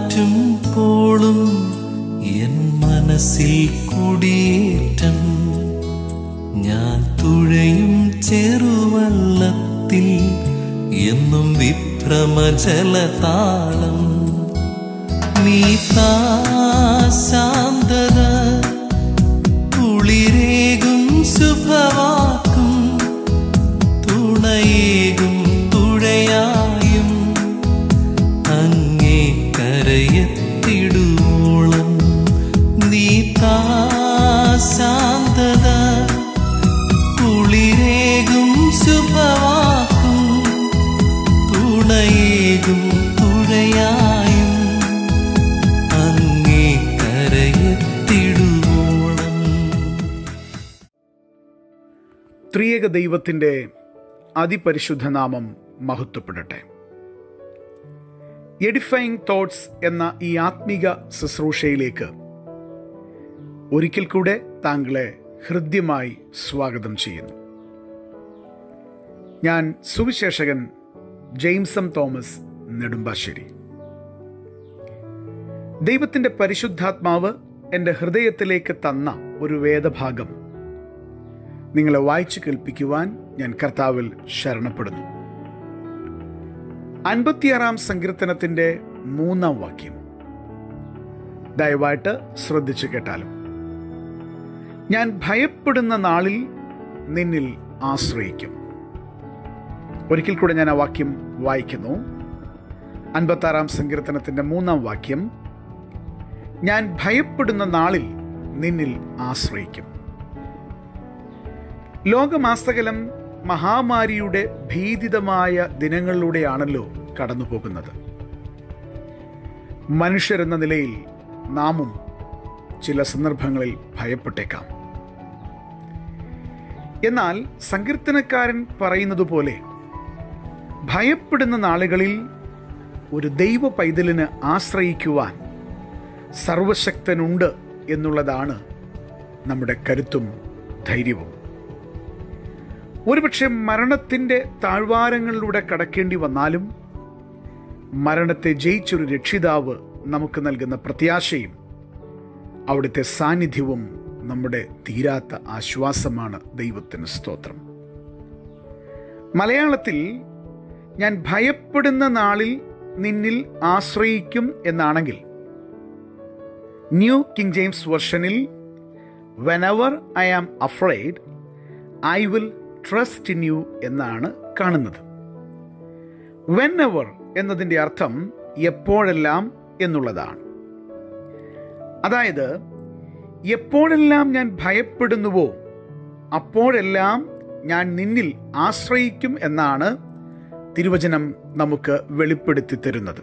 കാറ്റും പോളും എൻ മനസ്സിൽ കുടിയേറ്റം. ഞാൻ തുഴയും ചെറുവള്ളത്തിൽ എന്നും വിഭ്രമജലതാളം. നീ താ ശാന്തത, കുളിരേകും ശുഭവാക്കും, തുണയേകും തുഴയായും അങ്ങേ കരയെത്തിടുവോളം. നീ താ ശാന്തത, കുളിരേകും ശുഭവാക്കും, തുണയേകും തുഴയായും അങ്ങേ കരയെത്തിടുവോളം. ത്രിയേക ദൈവത്തിൻ്റെ അതിപരിശുദ്ധനാമം മഹത്വപ്പെടട്ടെ. എഡിഫൈങ് തോട്ട്സ് എന്ന ഈ ആത്മീക ശുശ്രൂഷയിലേക്ക് ഒരിക്കൽ കൂടെ താങ്കളെ ഹൃദ്യമായി സ്വാഗതം ചെയ്യുന്നു. ഞാൻ സുവിശേഷകൻ ജെയിംസം തോമസ് നെടുമ്പാശ്ശേരി. ദൈവത്തിൻ്റെ പരിശുദ്ധാത്മാവ് എൻ്റെ ഹൃദയത്തിലേക്ക് തന്ന ഒരു വേദഭാഗം നിങ്ങളെ വായിച്ചു കേൾപ്പിക്കുവാൻ ഞാൻ കർത്താവിൽ ശരണപ്പെടുന്നു. 56 സങ്കീർത്തനത്തിൻ്റെ 3 വാക്യം ദയവായിട്ട് ശ്രദ്ധിച്ചു കേട്ടാലും. ഞാൻ ഭയപ്പെടുന്ന നാളിൽ നിന്നിൽ ആശ്രയിക്കും. ഒരിക്കൽ കൂടെ ഞാൻ ആ വാക്യം വായിക്കുന്നു. 56 സങ്കീർത്തനത്തിൻ്റെ 3 വാക്യം, ഞാൻ ഭയപ്പെടുന്ന നാളിൽ നിന്നിൽ ആശ്രയിക്കും. ലോകമാസകലം മഹാമാരിയുടെ ഭീതിതമായ ദിനങ്ങളിലൂടെയാണല്ലോ കടന്നു പോകുന്നത്. മനുഷ്യരെന്ന നിലയിൽ നാമും ചില സന്ദർഭങ്ങളിൽ ഭയപ്പെട്ടേക്കാം. എന്നാൽ സങ്കീർത്തനക്കാരൻ പറയുന്നത് പോലെ ഭയപ്പെടുന്ന നാളുകളിൽ ഒരു ദൈവ പൈതലിന് ആശ്രയിക്കുവാൻ സർവശക്തനുണ്ട് എന്നുള്ളതാണ് നമ്മുടെ കരുത്തും ധൈര്യവും. ഒരുപക്ഷെ മരണത്തിൻ്റെ താഴ്വാരങ്ങളിലൂടെ കടക്കേണ്ടി വന്നാലും മരണത്തെ ജയിച്ചൊരു രക്ഷിതാവ് നമുക്ക് നൽകുന്ന പ്രത്യാശയും അവിടുത്തെ സാന്നിധ്യവും നമ്മുടെ തീരാത്ത ആശ്വാസമാണ്. ദൈവത്തിന് സ്തോത്രം. മലയാളത്തിൽ ഞാൻ ഭയപ്പെടുന്ന നാളിൽ നിന്നിൽ ആശ്രയിക്കും എന്നാണെങ്കിൽ, ന്യൂ കിങ് ജെയിംസ് വെർഷനിൽ whenever I am afraid I will trust in you എന്നാണ് കാണുന്നത്. വെനെവർ എന്നതിൻ്റെ അർത്ഥം എപ്പോഴെല്ലാം എന്നുള്ളതാണ്. അതായത് എപ്പോഴെല്ലാം ഞാൻ ഭയപ്പെടുന്നുവോ അപ്പോഴെല്ലാം ഞാൻ നിന്നിൽ ആശ്രയിക്കും എന്നാണ് തിരുവചനം നമുക്ക് വെളിപ്പെടുത്തി തരുന്നത്.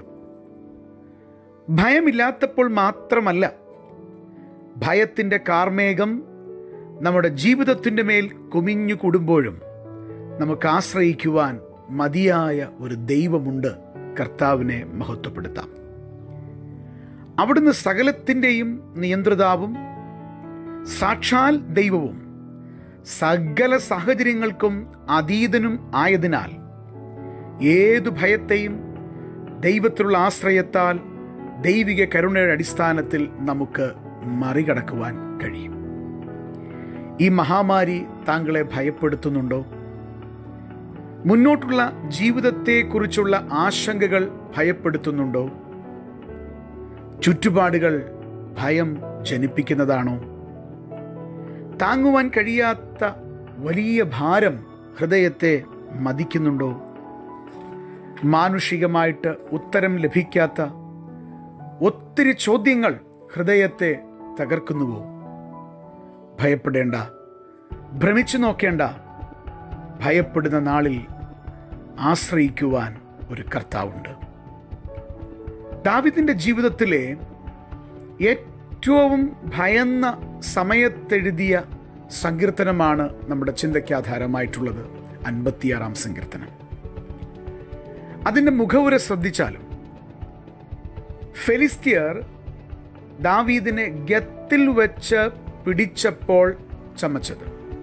ഭയമില്ലാത്തപ്പോൾ മാത്രമല്ല, ഭയത്തിൻ്റെ കാർമേഘം നമ്മുടെ ജീവിതത്തിൻ്റെ മേൽ കുമിഞ്ഞു കൂടുമ്പോഴും നമുക്ക് ആശ്രയിക്കുവാൻ മതിയായ ഒരു ദൈവമുണ്ട്. കർത്താവിനെ മഹത്വപ്പെടുത്താം. അവിടുന്ന് സകലത്തിൻ്റെയും നിയന്ത്രിതാവും സാക്ഷാൽ ദൈവവും സകല സാഹചര്യങ്ങൾക്കും അതീതനും ആയതിനാൽ ഏതു ഭയത്തെയും ദൈവത്തിലുള്ള ആശ്രയത്താൽ ദൈവിക കരുണയുടെ അടിസ്ഥാനത്തിൽ നമുക്ക് മറികടക്കുവാൻ കഴിയും. ഈ മഹാമാരി താങ്കളെ ഭയപ്പെടുത്തുന്നുണ്ടോ? മുന്നോട്ടുള്ള ജീവിതത്തെക്കുറിച്ചുള്ള ആശങ്കകൾ ഭയപ്പെടുത്തുന്നുണ്ടോ? ചുറ്റുപാടുകൾ ഭയം ജനിപ്പിക്കുന്നതാണോ? താങ്ങുവാൻ കഴിയാത്ത വലിയ ഭാരം ഹൃദയത്തെ മതിക്കുന്നുണ്ടോ? മാനുഷികമായിട്ട് ഉത്തരം ലഭിക്കാത്ത ഒത്തിരി ചോദ്യങ്ങൾ ഹൃദയത്തെ തകർക്കുന്നുവോ? ഭയപ്പെടേണ്ട, ഭ്രമിച്ചു നോക്കേണ്ട. ഭയപ്പെടുന്ന നാളിൽ ആശ്രയിക്കുവാൻ ഒരു കർത്താവുണ്ട്. ദാവീദിന്റെ ജീവിതത്തിലെ ഏറ്റവും ഭയന്ന സമയത്തെഴുതിയ സങ്കീർത്തനമാണ് നമ്മുടെ ചിന്തയ്ക്ക് ആധാരമായിട്ടുള്ളത് 56 സങ്കീർത്തനം. അതിൻ്റെ മുഖവുര ശ്രദ്ധിച്ചാലും ഫെലിസ്ത്യർ ദാവീദിനെ ഗത്തിൽ വെച്ച് പിടിച്ചപ്പോൾ ചമച്ചത്,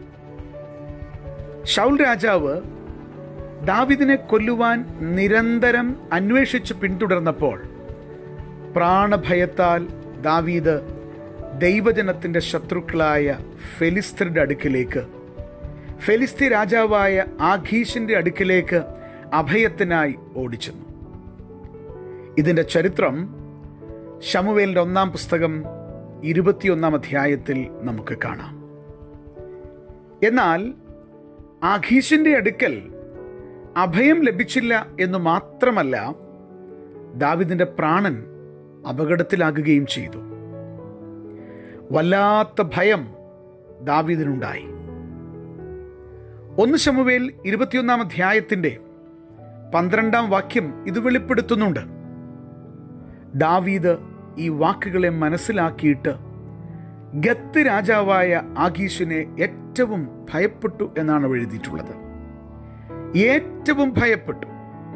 ശൗൽ രാജാവ് ദാവീദിനെ കൊല്ലുവാൻ നിരന്തരം അന്വേഷിച്ച് പിന്തുടർന്നപ്പോൾ പ്രാണഭയത്താൽ ദാവീദ് ദൈവജനത്തിൻ്റെ ശത്രുക്കളായ ഫെലിസ്ത്യരുടെ അടുക്കിലേക്ക്, ഫെലിസ്ത്യ രാജാവായ ആഖീഷിൻ്റെ അടുക്കിലേക്ക് അഭയത്തിനായി ഓടിച്ചെന്നു. ഇതിൻ്റെ ചരിത്രം ശമൂവേലിൻ്റെ 1-ാം പുസ്തകം 21-ാം അധ്യായത്തിൽ നമുക്ക് കാണാം. എന്നാൽ ആഖീഷിൻ്റെ അടുക്കൽ അഭയം ലഭിച്ചില്ല എന്നു മാത്രമല്ല, ദാവീദിൻ്റെ പ്രാണൻ അപകടത്തിലാകുകയും ചെയ്തു. വല്ലാത്ത ഭയം ദാവീദിനുണ്ടായി. 1 ശമൂവേൽ 21-ാം അധ്യായത്തിൻ്റെ 12-ാം വാക്യം ഇത് വെളിപ്പെടുത്തുന്നുണ്ട്. ദാവീദ് ഈ വാക്കുകളെ മനസ്സിലാക്കിയിട്ട് ഗത്ത് രാജാവായ ആഖീഷിനെ ഏറ്റവും ഭയപ്പെട്ടു എന്നാണ് എഴുതിയിട്ടുള്ളത്. ഏറ്റവും ഭയപ്പെട്ടു.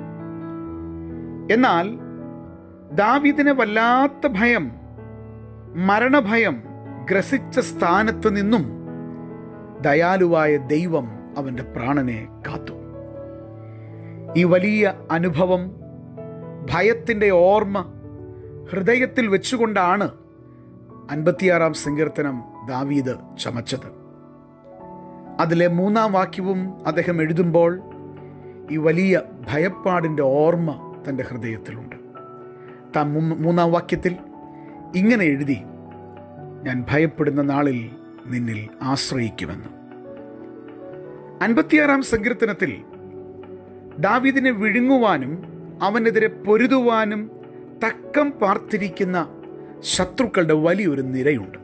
എന്നാൽ ദാവീദിനെ വല്ലാത്ത ഭയം, മരണഭയം ഗ്രസിച്ച സ്ഥാനത്ത് നിന്നും ദയാലുവായ ദൈവം അവൻ്റെ പ്രാണനെ കാത്തു. ഈ വലിയ അനുഭവം, ഭയത്തിൻ്റെ ഓർമ്മ ഹൃദയത്തിൽ വെച്ചുകൊണ്ടാണ് 56-ാം സങ്കീർത്തനം ദാവീദ് ചമച്ചത്. അതിലെ 3-ാം വാക്യവും അദ്ദേഹം എഴുതുമ്പോൾ ഈ വലിയ ഭയപ്പാടിൻ്റെ ഓർമ്മ തൻ്റെ ഹൃദയത്തിലുണ്ട്. താൻ 3-ാം വാക്യത്തിൽ ഇങ്ങനെ എഴുതി, ഞാൻ ഭയപ്പെടുന്ന നാളിൽ നിന്നിൽ ആശ്രയിക്കുമെന്ന്. 56-ാം സങ്കീർത്തനത്തിൽ ദാവീദിനെ വിഴുങ്ങുവാനും അവനെതിരെ പൊരുതുവാനും തക്കം പാർത്തിരിക്കുന്ന ശത്രുക്കളുടെ വലിയൊരു നിരയുണ്ട്.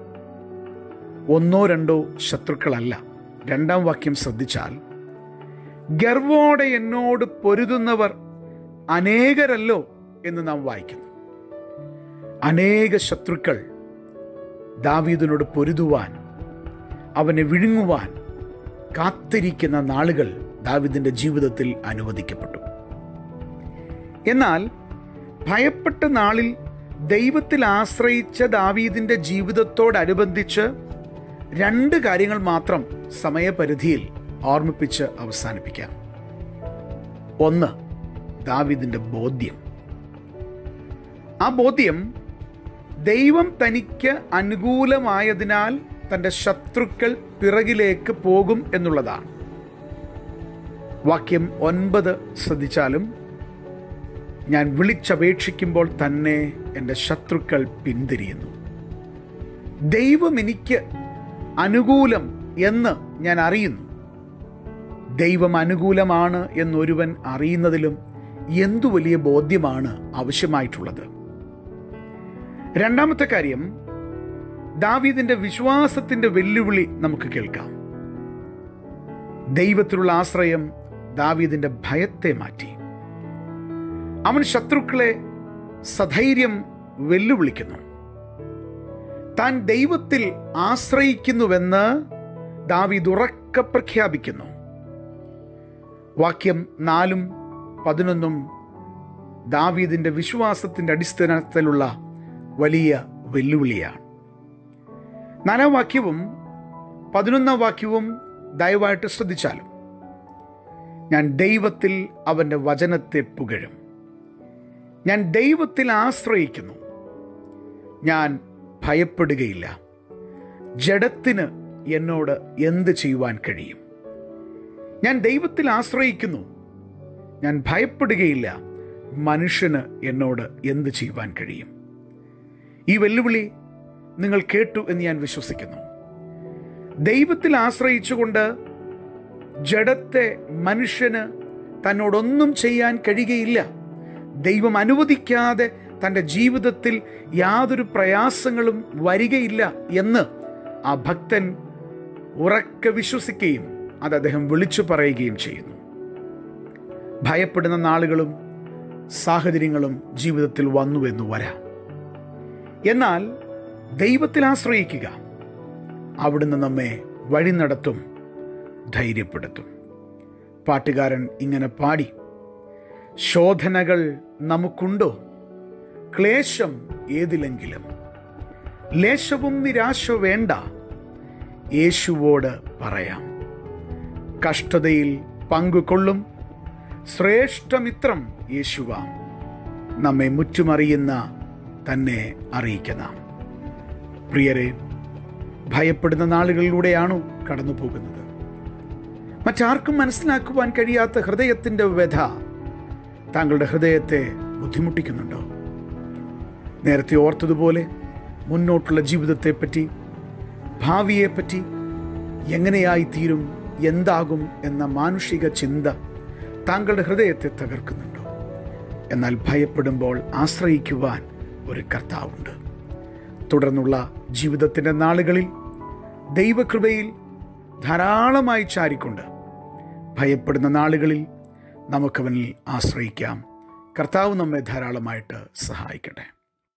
1-2 ശത്രുക്കളല്ല. 2-ാം വാക്യം ശ്രദ്ധിച്ചാൽ, ഗർവോടെ എന്നോട് പൊരുതുന്നവർ അനേകരല്ലോ എന്ന് നാം വായിക്കുന്നു. അനേക ശത്രുക്കൾ ദാവീദിനോട് പൊരുതുവാൻ, അവനെ വിഴുങ്ങുവാൻ കാത്തിരിക്കുന്ന നാളുകൾ ദാവീദിൻ്റെ ജീവിതത്തിൽ അനുവദിക്കപ്പെട്ടു. എന്നാൽ ഭയപ്പെട്ട നാളിൽ ദൈവത്തിൽ ആശ്രയിച്ച ദാവീദിൻ്റെ ജീവിതത്തോടനുബന്ധിച്ച് 2 കാര്യങ്ങൾ മാത്രം സമയപരിധിയിൽ ഓർമ്മിപ്പിച്ച് അവസാനിപ്പിക്കാം. 1, ദാവീദിൻ്റെ ബോധ്യം. ആ ബോധ്യം ദൈവം തനിക്ക് അനുകൂലമായതിനാൽ തൻ്റെ ശത്രുക്കൾ പിറകിലേക്ക് പോകും എന്നുള്ളതാണ്. വാക്യം 9 ശ്രദ്ധിച്ചാലും, ഞാൻ വിളിച്ചപേക്ഷിക്കുമ്പോൾ തന്നെ എൻ്റെ ശത്രുക്കൾ പിന്തിരിയുന്നു. ദൈവം എനിക്ക് അനുകൂലം എന്ന് ഞാൻ അറിയുന്നു. ദൈവം അനുകൂലമാണ് എന്നൊരുവൻ അറിയുന്നതിലും എന്തു വലിയ ബോധ്യമാണ് ആവശ്യമായിട്ടുള്ളത്. 2-ാമത്തെ കാര്യം, ദാവീദിൻ്റെ വിശ്വാസത്തിൻ്റെ വെല്ലുവിളി നമുക്ക് കേൾക്കാം. ദൈവത്തിലുള്ള ആശ്രയം ദാവീദിൻ്റെ ഭയത്തെ മാറ്റി. അവൻ ശത്രുക്കളെ സധൈര്യം വെല്ലുവിളിക്കുന്നു. താൻ ദൈവത്തിൽ ആശ്രയിക്കുന്നുവെന്ന് ദാവീദ് ഉറക്കെ പ്രഖ്യാപിക്കുന്നു. വാക്യം 4-ഉം 11-ഉം ദാവീദിൻ്റെ വിശ്വാസത്തിൻ്റെ അടിസ്ഥാനത്തിലുള്ള വലിയ വെല്ലുവിളിയാണ്. 4-ാം വാക്യവും 11-ാം വാക്യവും ദയവായിട്ട് ശ്രദ്ധിച്ചാലും, ഞാൻ ദൈവത്തിൽ അവൻ്റെ വചനത്തെ പുകഴും. ഞാൻ ദൈവത്തിൽ ആശ്രയിക്കുന്നു. ഞാൻ ഭയപ്പെടുകയില്ല. ജഡത്തിന് എന്നോട് എന്ത് ചെയ്യുവാൻ കഴിയും? ഞാൻ ദൈവത്തിൽ ആശ്രയിക്കുന്നു. ഞാൻ ഭയപ്പെടുകയില്ല. മനുഷ്യന് എന്നോട് എന്ത് ചെയ്യുവാൻ കഴിയും? ഈ വെല്ലുവിളി നിങ്ങൾ കേട്ടു എന്ന് ഞാൻ വിശ്വസിക്കുന്നു. ദൈവത്തിൽ ആശ്രയിച്ചുകൊണ്ട് ജഡത്തെ മനുഷ്യന് തന്നോടൊന്നും ചെയ്യാൻ കഴിയുകയില്ല. ദൈവം അനുവദിക്കാതെ തൻ്റെ ജീവിതത്തിൽ യാതൊരു പ്രയാസങ്ങളും വരികയില്ല എന്ന് ആ ഭക്തൻ ഉറക്കെ വിശ്വസിക്കുകയും അത് അദ്ദേഹം വിളിച്ചു പറയുകയും ചെയ്യുന്നു. ഭയപ്പെടുന്ന നാളുകളും സാഹചര്യങ്ങളും ജീവിതത്തിൽ വന്നുവെന്നു വരാം. എന്നാൽ ദൈവത്തിൽ ആശ്രയിക്കുക. അവിടുന്ന് നമ്മെ വഴി നടത്തും, ധൈര്യപ്പെടുത്തും. പാട്ടുകാരൻ ഇങ്ങനെ പാടി, ശോധനകൾ നമുക്കുണ്ടോ, ക്ലേശം ഏതിലെങ്കിലും, ലേശവും നിരാശ വേണ്ട, യേശുവോട് പറയാം. കഷ്ടതയിൽ പങ്കുകൊള്ളും ശ്രേഷ്ഠമിത്രം യേശുവാം. നമ്മെ മുറ്റുമറിയുന്ന തന്നെ അറിയിക്കുന്ന പ്രിയരെ, ഭയപ്പെടുന്ന നാളുകളിലൂടെയാണോ കടന്നു പോകുന്നത്? മറ്റാർക്കും മനസ്സിലാക്കുവാൻ കഴിയാത്ത ഹൃദയത്തിൻ്റെ വ്യഥ താങ്കളുടെ ഹൃദയത്തെ ബുദ്ധിമുട്ടിക്കുന്നുണ്ടോ? നേരത്തെ ഓർത്തതുപോലെ മുന്നോട്ടുള്ള ജീവിതത്തെപ്പറ്റി, ഭാവിയെപ്പറ്റി, എങ്ങനെയായിത്തീരും, എന്താകും എന്ന മാനുഷിക ചിന്ത താങ്കളുടെ ഹൃദയത്തെ തകർക്കുന്നുണ്ടോ? എന്നാൽ ഭയപ്പെടുമ്പോൾ ആശ്രയിക്കുവാൻ ഒരു കർത്താവുണ്ട്. തുടർന്നുള്ള ജീവിതത്തിൻ്റെ നാളുകളിൽ ദൈവകൃപയിൽ ധാരാളമായി ചാരിക്കൊണ്ട് ഭയപ്പെടുന്ന നാളുകളിൽ നമുക്കവനിൽ ആശ്രയിക്കാം. കർത്താവ് നമ്മെ ധാരാളമായിട്ട് സഹായിക്കട്ടെ.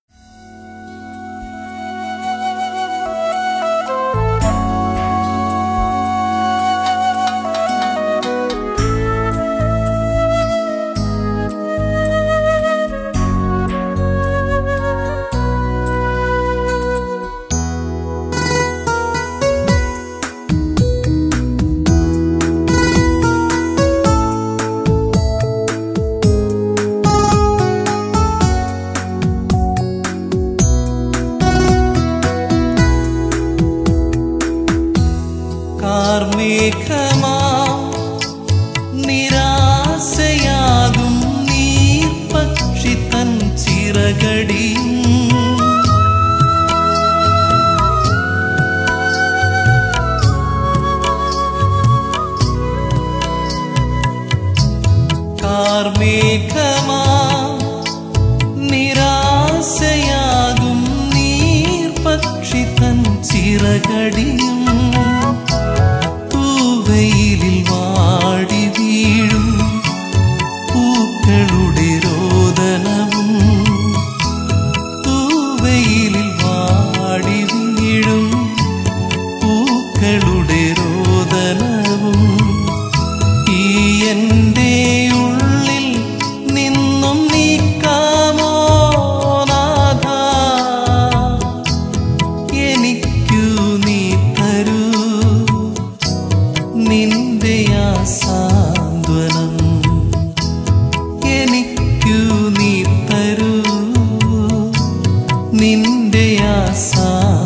കാർമേഘമാം നിരാശയാകും നീർപക്ഷി തൻ ചിറകടിയും കാർമേഘമാം നിരാശയാകും നീർപക്ഷി തൻ ചിറകടിയും വെയിലിൽ വാടി വീഴും പൂക്കളുടെ രോദനവും തൂവെയിലിൽ വാടി വീഴും പൂക്കളുടെ രോദനവും ഈ എൻ്റെ ഉള്ളിൽ നിന്നും നീക്കാമോ നാഥ? എനിക്കു നീ തരൂ നിന്റെ സാന്ത്വനം, എനിക്കു നീ തരൂ നിന്റെ